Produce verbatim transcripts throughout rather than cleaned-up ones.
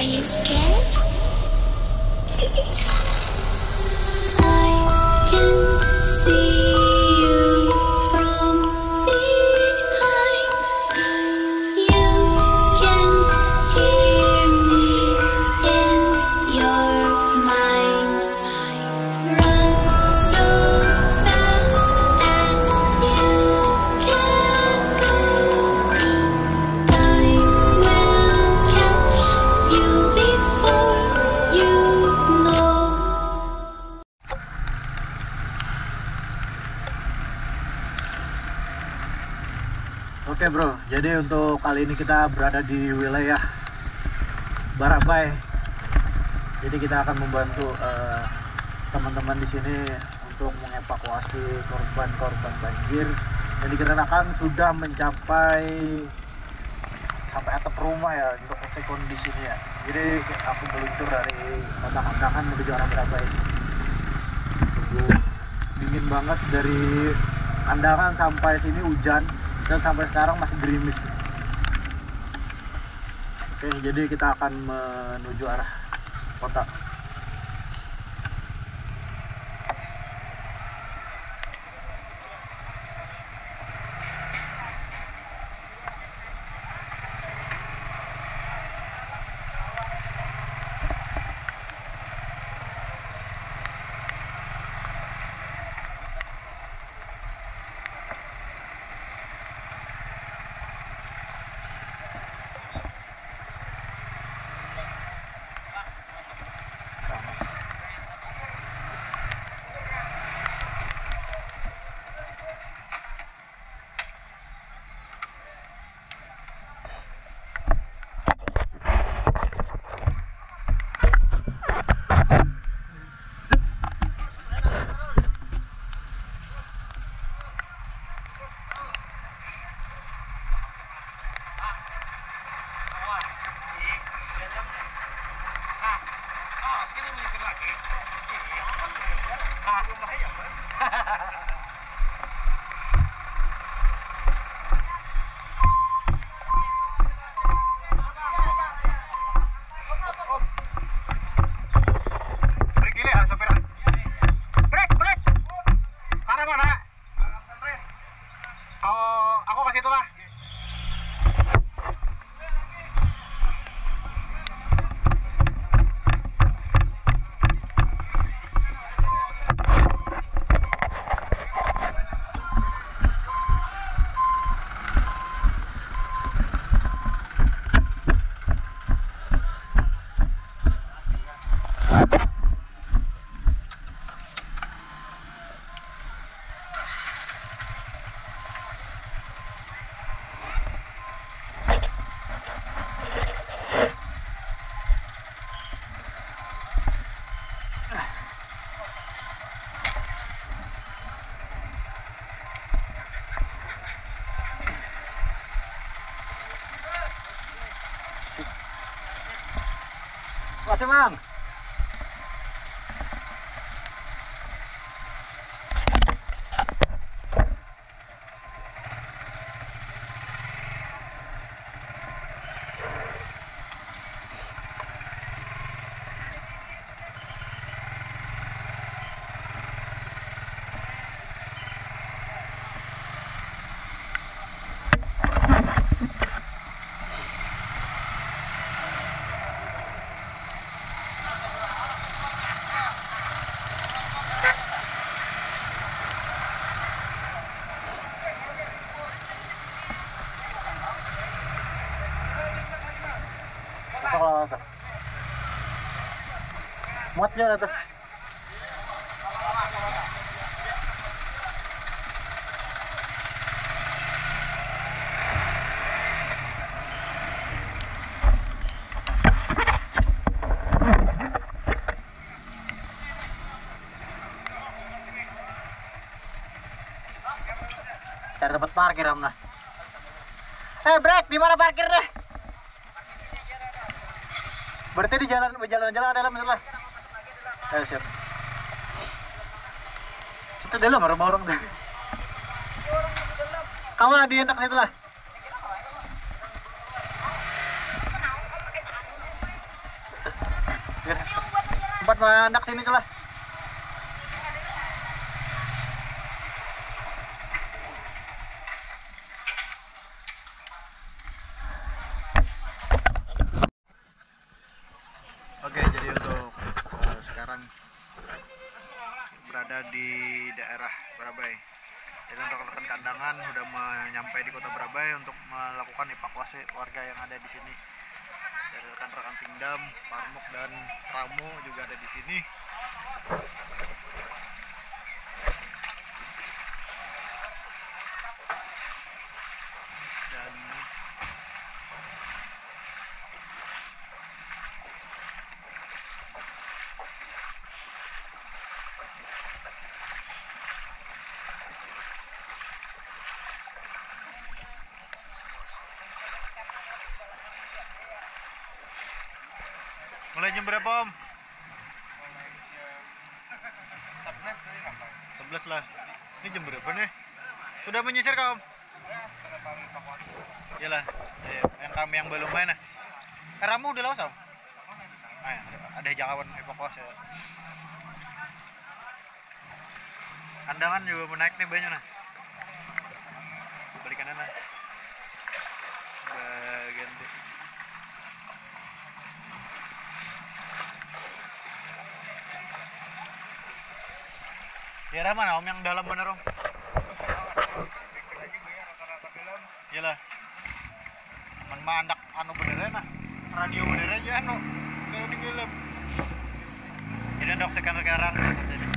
you scared? I can see you from behind. You can hear me in your mind. Run so fast as you can go. Time will catch you before you know. Oke bro, jadi untuk kali ini kita berada di wilayah Barabai. Jadi kita akan membantu eh, teman-teman di sini untuk mengevakuasi korban-korban banjir. Dan dikarenakan sudah mencapai sampai atap rumah ya untuk cek kondisinya ya. Jadi aku meluncur dari kota Kandangan menuju arah Barabai. Tunggu, dingin banget dari Kandangan sampai sini hujan. Dan sampai sekarang masih gerimis. Oke, jadi kita akan menuju arah kota. Makasih Mang. Muatnya ada tuh. Cari tempat parkir Amna. Eh, Brek, di mana parkir deh? Berarti di jalan jalan-jalan ada dalam sebelah. Eh, siap. Itu dalam rumah orang deh. Kamu di enak situ lah. buat mandak sini kelah. Oke, jadi untuk uh, sekarang berada di daerah Barabai. Jadi untuk rekan kandangan udah menyampai di kota Barabai untuk melakukan evakuasi warga yang ada di sini. Dari rekan-rekan Pindam, Parmuk dan Ramo juga ada di sini. Dan mulai jam berapa, Om? sebelas lah. Ini jam berapa nih? Sudah menyisir kah, Om? Iyalah, ya, yang kami yang belum main. Eh, Ramu udah lawas, Om? Ah, ya, ada jangkauan evakuasi. Kandangan juga menaik nih banyak nah. Balik kanan nah. Udah ganti. Daerah mana, Om, yang dalam bener, Om? Iyalah. Man mandak anu beneran nah. Radio bener aja anu. Kayak di film. Jadi dok sekarang-sekarang jadi.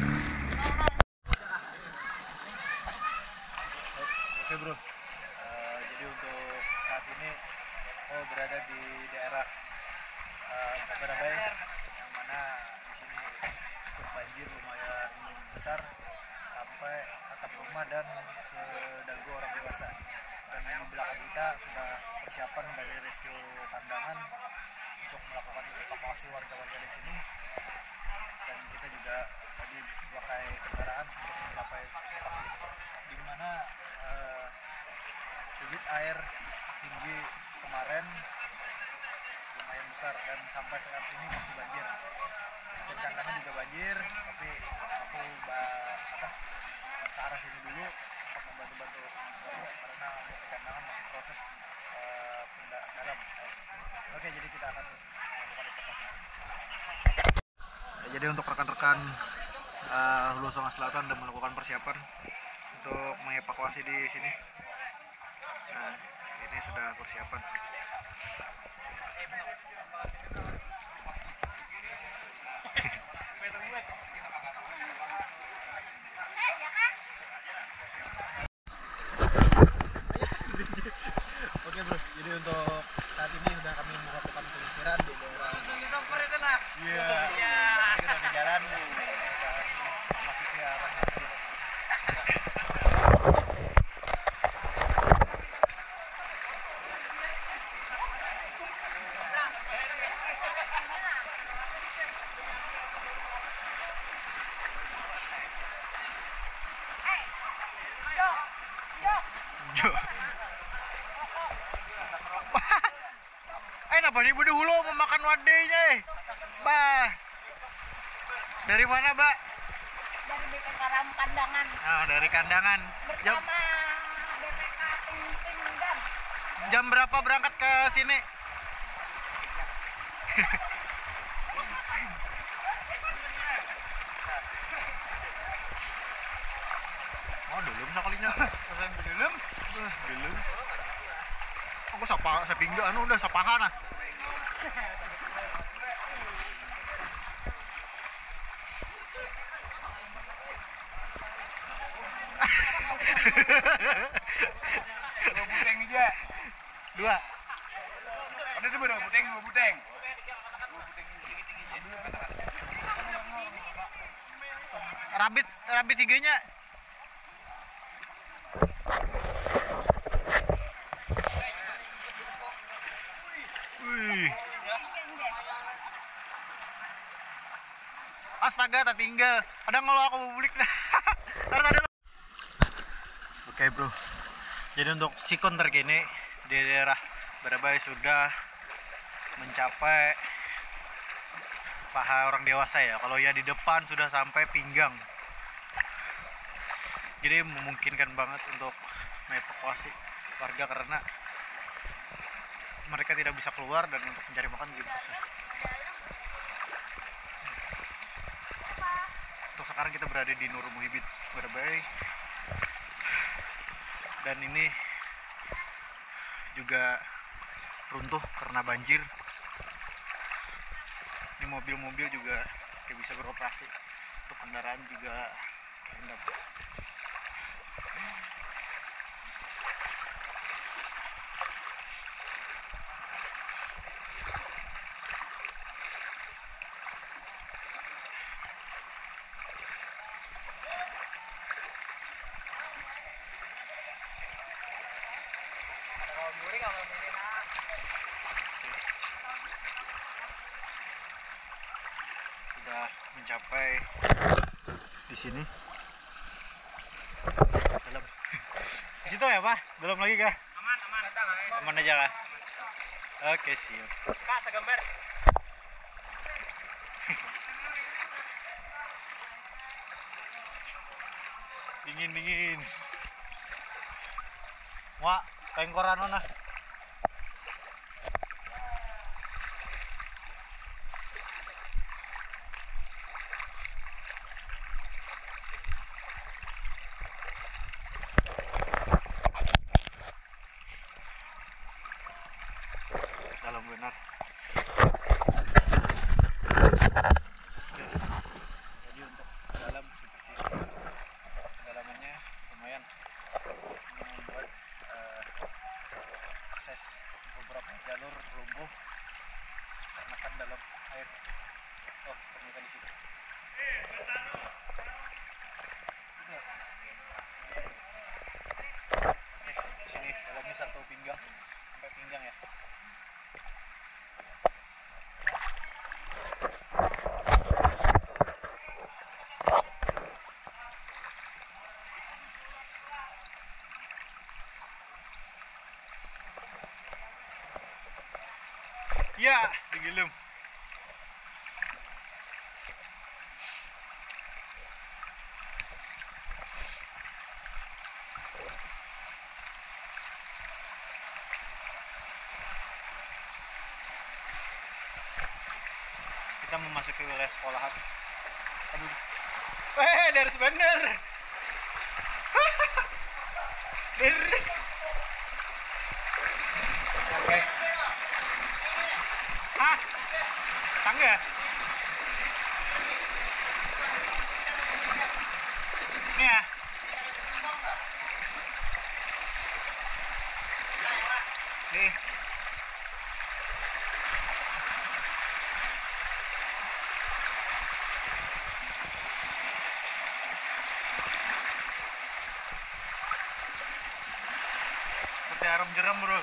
Oke, Bro. Uh, jadi untuk saat ini oh berada di daerah uh, Barabai yang mana di sini untuk banjir lumayan besar sampai atap rumah dan sedagu orang dewasa. Dan di belakang kita sudah persiapan dari rescue kandangan untuk melakukan evakuasi warga-warga di sini. Dan kita juga tadi pakai kendaraan untuk mencapai lokasi di mana uh, debit air tinggi kemarin lumayan besar dan sampai saat ini masih banjir. Dan kandangan juga banjir, tapi aku apa, ke arah sini dulu untuk membantu-bantu karena kandangan masih proses uh, dalam. Oke, jadi kita akan melakukan evakuasi. Ya, jadi untuk rekan-rekan uh, Hulu Songas Selatan sudah melakukan persiapan untuk mengevakuasi di sini. Nah, ini sudah persiapan. Oke, Bro, jadi untuk saat ini sudah kami melakukan penyisiran di daerah. Iya. Kita di jalan masih ke arah eh, napa nih Budi Hulu memakan wadahnya eh? Bah. Dari mana, Mbak? Dari B P K Ram Kandangan. Ah, dari Kandangan. Jam, Bersama B P K Tim Pindam. jam berapa berangkat ke sini? Oh, belum sekalinya. Pesan belum? Belum. Aku sapa saya pinggir anu udah sapahan ah. Dua buteng aja. Dua. Ada tuh dua buteng, dua buteng. Rabit, rabit tiganya. Wih. Astaga, tak tinggal. Ada kalau aku publik dah. Oke, Bro. Jadi untuk sikon terkini di daerah Barabai sudah mencapai paha orang dewasa ya. Kalau ya di depan sudah sampai pinggang. Jadi memungkinkan banget untuk mengevakuasi warga karena mereka tidak bisa keluar dan untuk mencari makan juga susah. Untuk sekarang kita berada di Nur Muhibin, Barabai. Dan ini juga runtuh karena banjir. Ini mobil-mobil juga tidak bisa beroperasi. Untuk kendaraan juga terendam. Sudah mencapai di sini. Dalam. Di situ ya, Pak? Belum lagi kah? Aman, aman. Aman aja kah? Oke, siap. Kak, segambar. Dingin, dingin. Wah, pengkoran mana? Dalam benar. Oke. Jadi untuk dalam seperti ini. Kedalamannya lumayan. Ini membuat uh, akses beberapa jalur lumpuh karena kan dalam air. Oh, ternyata di situ. Oke, di sini dalamnya satu pinggang sampai pinggang ya. Ya, digelum. Kita memasuki wilayah sekolahan. Aduh. Eh, deres bener. Deres. Oke. Hah? Tangga? Ini ya? Nih. Seperti harum jeram, bro.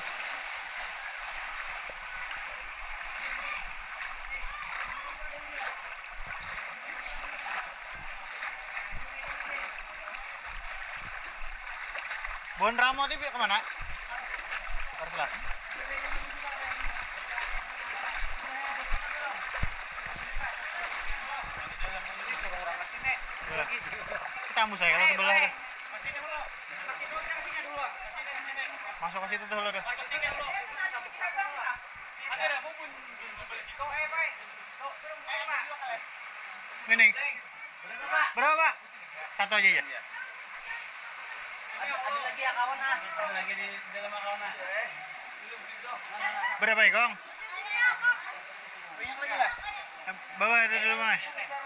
Bon Ramo T V kemana? Terserah. Kita ambil saya kalau sebelah tuh. Masuk ke situ dulu deh. Ini. Berapa, Pak? Satu aja ya. Ada lagi ya kawan ah. Ada lagi di dalam kawan ah. Berapa ya, Kong? Banyak lagi lah. Bawa ada di rumah.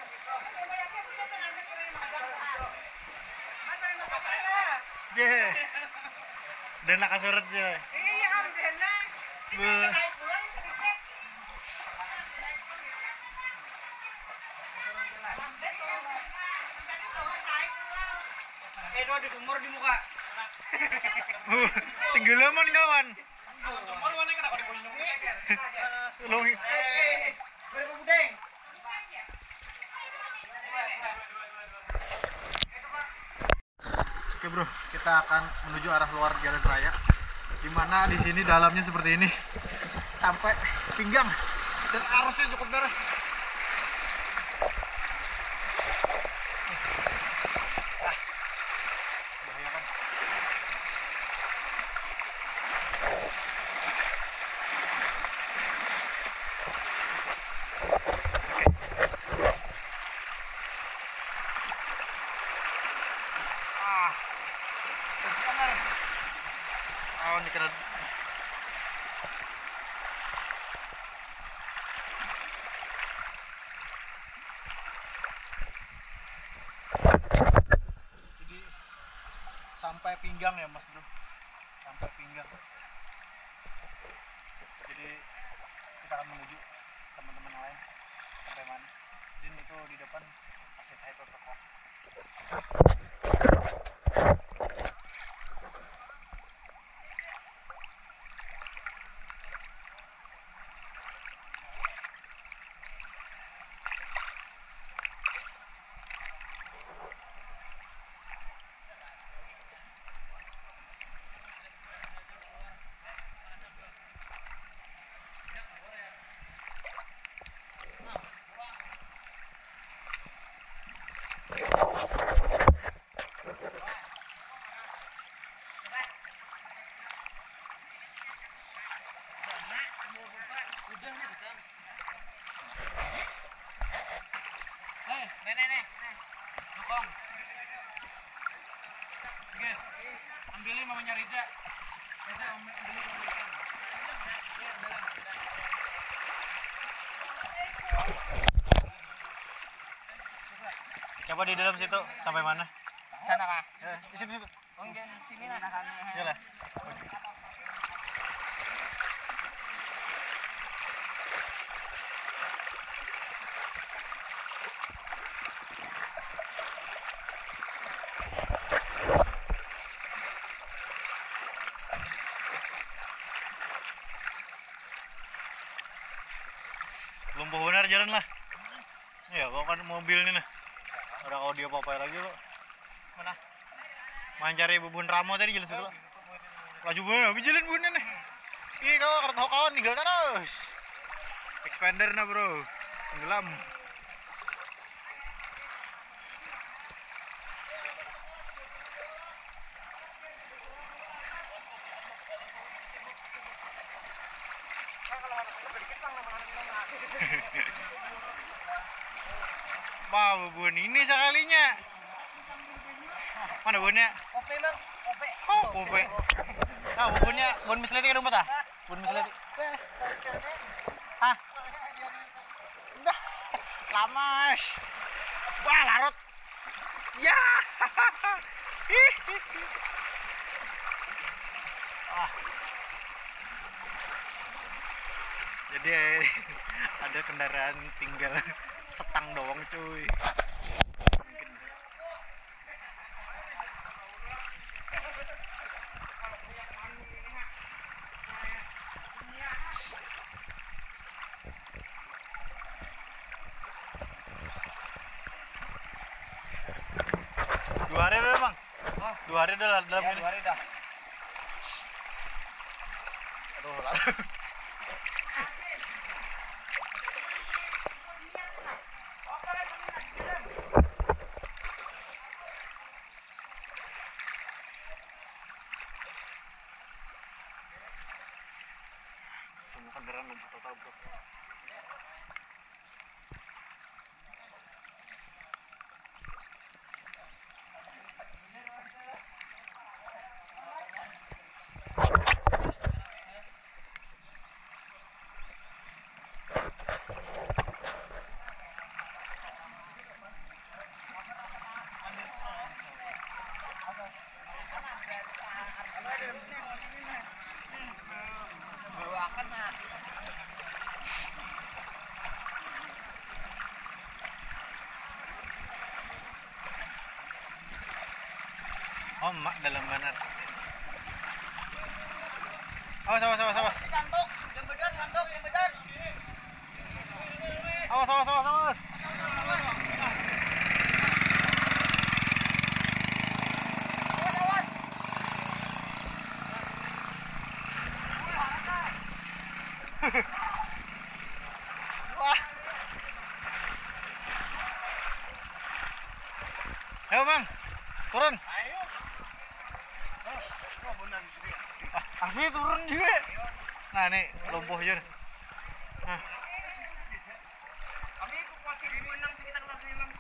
Je. Dan nak kasurat je. Iya, Am Dena. Bu. Eh, dua di sumur di muka. Tenggelaman kawan. Sumur mana kenapa dikunjungi? Tolong. Eh, berapa budeng? Oke bro, kita akan menuju arah luar jalan raya. Dimana di sini dalamnya seperti ini, sampai pinggang dan arusnya cukup deras. sampai pinggang ya mas bro, sampai pinggang. Jadi kita akan menuju teman-teman lain sampai mana. Din itu di depan masih hyper toko. Eh, nenek, nenek. Dukung. Oke. Ambilin mamanya Rida. Rida ambilin mamanya. Ya, dalam. Coba di dalam situ sampai mana? Sana kah? Ya, di situ situ. Mungkin sini nah kami. Iyalah. Lumpuh benar jalan lah. Ya, kau kan mobil nih nah. Ada kau dia apa lagi lo. Mana? Main cari bubun ramo tadi jalan situ lo. Laju banget, jalan bun nih. Ih, kau kertas kawan tinggal terus. Expander nah bro, tenggelam. Wah, bubun ini sekalinya. Mana bubunnya? Kopi bang, kopi. Oh, bubun. Ah, bubunnya bubun misleti ke dompet ah? Bubun misleti. Hah? Dah, lamas. Wah, larut. Ya. Wah. Jadi ada kendaraan tinggal setang doang cuy. Mungkin. Dua hari udah bang? Dua hari udah dalam Ya, ini. dua hari dah. Aduh, larut. Semua kendaraan lumpuh total bro. Bawakan nah. Oh, mak dalam benar. Awas, awas, awas, awas. Santuk, jembedan, santuk, jembedan. Awas, awas, awas, awas. Wah. Ayo bang, turun. Ayo. Oh, kau benar di sini. Ah, asli turun juga. Nah ini lumpuh aja. Nah. Kami posisi menang sekitar enam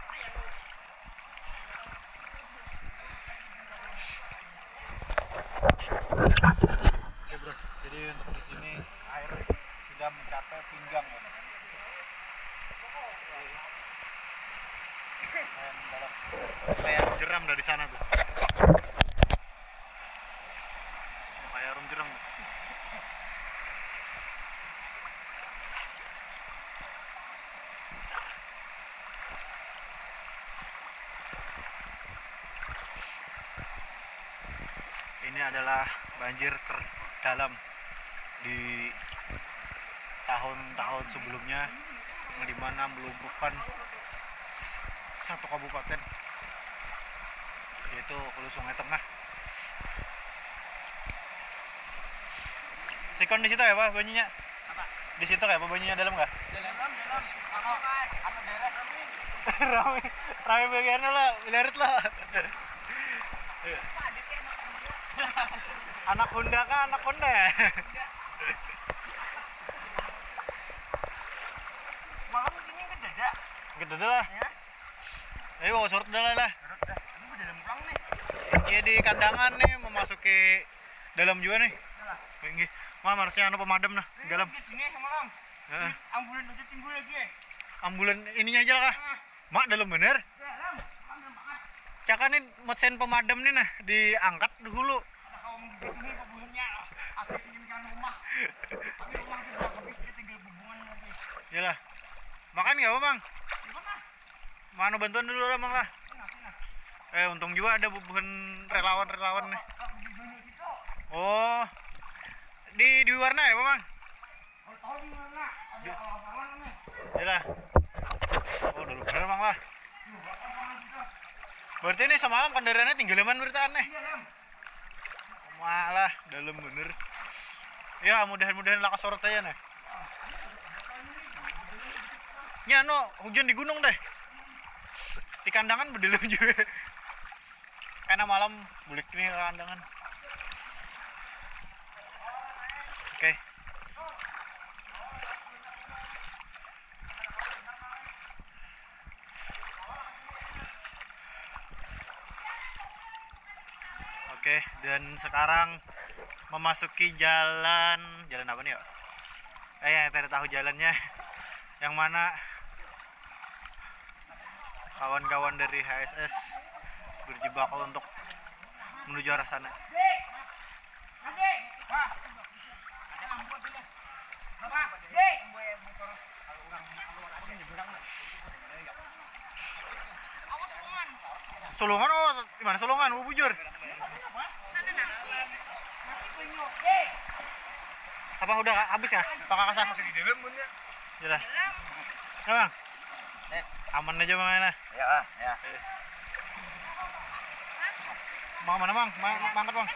Oke bro, jadi untuk di sini air sudah mencapai pinggang ya. Kayak dalam, kayak jeram dari sana tuh. adalah banjir terdalam di tahun-tahun sebelumnya, yang dimana melumpuhkan satu kabupaten, yaitu Hulu Sungai Tengah. Sikon di situ ya Pak banyunya? Apa? Di situ kayak apa banyunya dalam nggak? Dalam, dalam. Aku, aku beres. Rame, rame bagiannya lah, bilarit lah. Anak Honda kah? Anak Honda ya? Semalam sini gede dah. Gede lah. Ya. Ayo bawa surut dah lah. Ini udah dalam pulang nih. Ya di kandangan nih, memasuki dalam juga nih. Salah. Tinggi. Mah harusnya anu pemadam nah di dalam. Di sini semalam. Heeh. Ambulan aja timbul lagi. Ambulan ininya aja lah kah? Mak dalam bener. Dalam. Dalam banget. Cakanin mesin pemadam nih nah, diangkat dulu. Ada kaum gitu nih pebuhnya. Asli sini kan rumah. Tapi rumah itu udah habis dia tinggal bubungan lagi. Iyalah. Makan nggak apa Bang? Gimana? Mana bantuan dulu lah Bang lah. Sini, sini. Eh untung juga ada bukan relawan-relawan nih. Kalau di banyak situ. Oh. Di di warna ya Bang? Kalau tahu di mana? Ada orang-orang nih. Iyalah. Oh dulu bener Bang lah. Berarti ini semalam kendaraannya tinggalaman berarti aneh. Iya, Lam. Malah dalam bener. Ya mudah-mudahan lah kesorot aja nih. Ya no hujan di gunung deh. Di kandangan berdalam juga. Karena malam bulik nih ke kandangan. Oke. Oke, dan sekarang memasuki jalan jalan apa nih ya? Eh, yang tidak tahu jalannya. Yang mana kawan-kawan dari H S S berjibaku untuk menuju arah sana. Dek. Adik. Wah. Ada lampu dulu. Bapak, Dek. Motor kalau orang keluar aja nyebrang. Awas sulungan. Sulungan oh, gimana sulungan? Mau bujur. Mana nasi? Nasi penyok. Dek. Apa udah habis ya? Pak Kakak masih di dalam punya. Yalah. Ya, Bang. Eh, Aman aja Bang ya. ya lah, ya. Mau mana Bang? Ma- Mangkat Bang.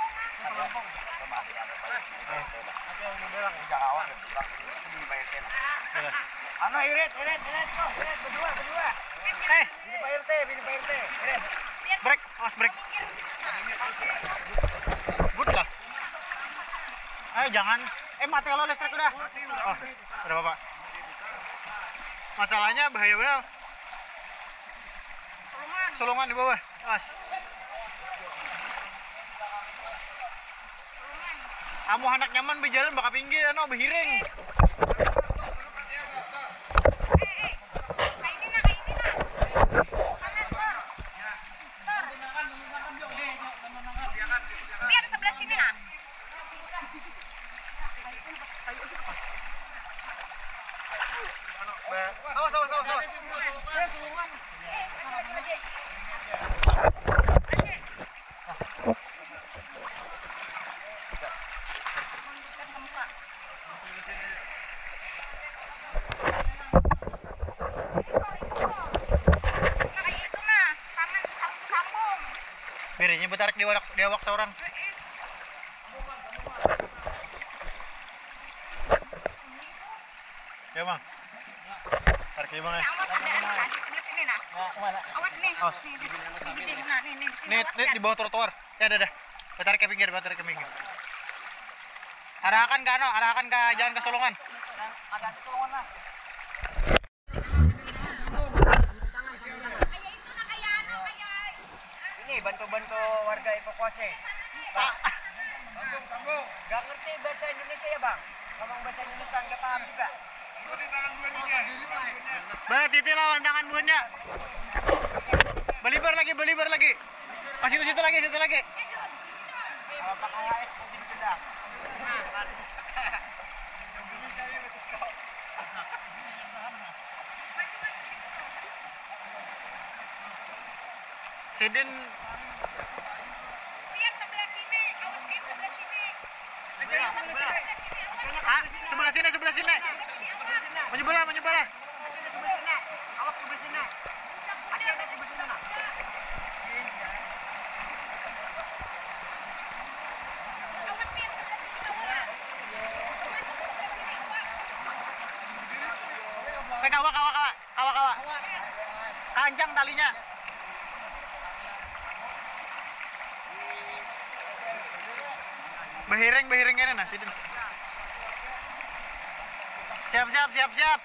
Ya. Ano, irit, irit, irit, kok, irit, berdua, berdua. Eh, Ini Pak R T, ini Pak R T, irit. break, awas break. Good lah. Ayo jangan. Eh mati lo listrik udah. Oh, udah Bapak. Masalahnya bahaya benar. Sulungan. Sulungan di bawah. Awas. Kamu anak nyaman berjalan bakal pinggir, no berhiring. Biar sebelah sini nah. Awas, awas, awas, awas. Nah, itu mah tangan sambung-sambung. Biarnya betarik di awak, di awak seorang. Ya Bang. Tarik aja Bang ya. Awas ada nah, di sebelah sini nah. Awas nih. Awas. Nih, di, di, di, nah, nih, nih, di sini. Nih, awas nih ya. di bawah trotoar. Ya ada dah. Betarik ke pinggir, betarik ke pinggir. Arahkan ke ano, arahkan ke jangan ke Solongan. Ada sulungan lah. Kayak itu nah, kayak ano, kayak. Ini bantu-bantu warga evakuasi. Pak. Sambung, sambung. Gak ngerti bahasa Indonesia ya, Bang? Ngomong bahasa Indonesia nggak paham juga. Ikuti tangan buahnya. Bah, titik lawan tangan buahnya. Belibar lagi, belibar lagi. Masih ke situ lagi, situ lagi. Kalau pakai H S mungkin sudah. Sidin Biar sebelah sini. sini, sebelah sini. Maju bola, maju bola. Sebelah sini. Awak sebelah sini. Ada ada sebelah sini nak. Eh, kawa, kawa, kawa, kawa, kawa. Kancang talinya. Behiring, behiring ini nah, situ. Siap, siap, siap, siap.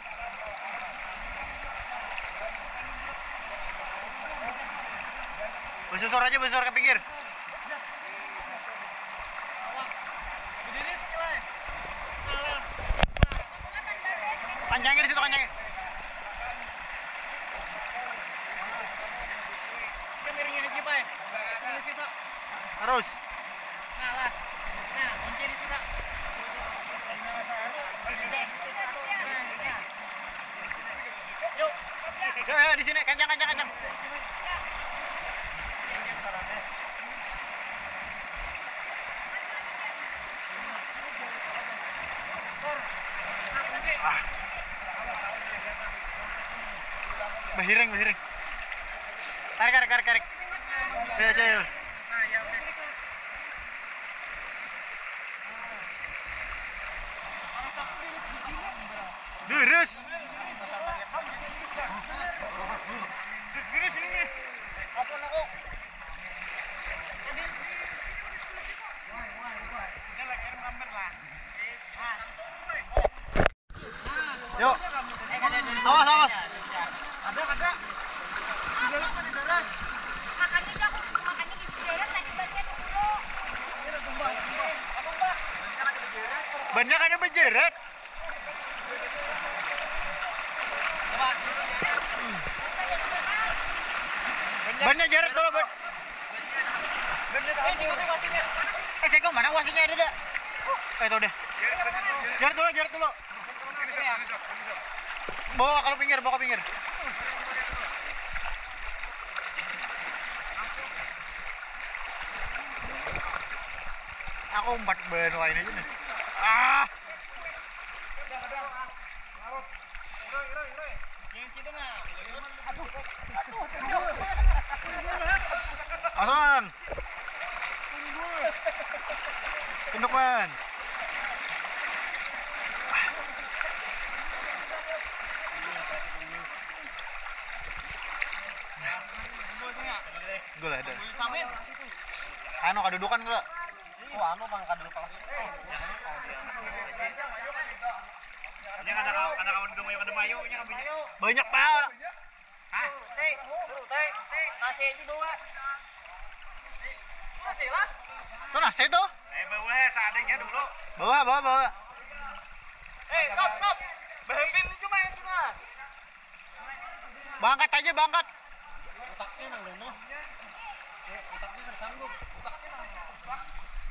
Bersusur aja, bersusur ke pinggir. Panjangin di situ, panjangin. Miringin aja pak. Sini situ. Terus. Nah lah. Nah kunci di situ. Yuk. Ya, ya, di sini, kencang, kencang, kencang. Ah. Behiring, behiring. Tarik, tarik, tarik, tarik. Ya, aja, ya. Lurus. Lurus ini. Apa nak kok? Ini lagi ngambil lah. Yuk. Awas, awas. Ada, ada. Di dalam kan di dalam. Makanya dia aku makanya di jalan tadi bannya dulu. Banyak ada berjerat. Bannya jarak dulu, Ban. Eh, saya mana wasinya ada dah? Eh, itu udah. Jarak dulu, jarak dulu. Bawa kalau pinggir, bawa ke pinggir. Aku umpat ban lain aja nih. Ah. Yang situ nah. Asan. Tunduk, Man. Gue lah ada. Anu kedudukan enggak? Oh, anu bang kadul kelas. Ini ada ada kawan gemayo kada mayo nya kabinnya. Banyak pak. Hah? Teh. Teh. Teh. Nasi aja bawa. Nasi lah. Tuh nasi tuh. Eh bawa seadanya dulu. Bawa, bawa, bawa. Eh, stop, stop. Berhenti cuma yang cuma. Bangkat aja, bangkat. Otaknya nang dono. Eh, otaknya tersanggup. Otaknya nang.